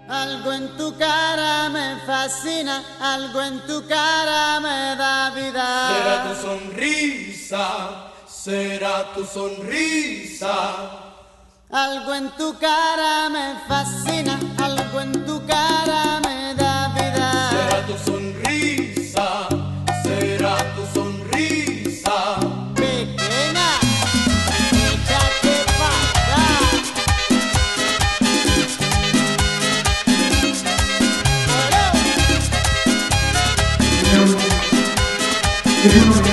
Algo en tu cara me fascina, algo en tu cara me da vida. Será tu sonrisa, será tu sonrisa. Algo en tu cara me fascina, algo en tu cara me da vida. Será tu sonrisa, será tu sonrisa. Pequeña, échate pa' acá. ¡Oro!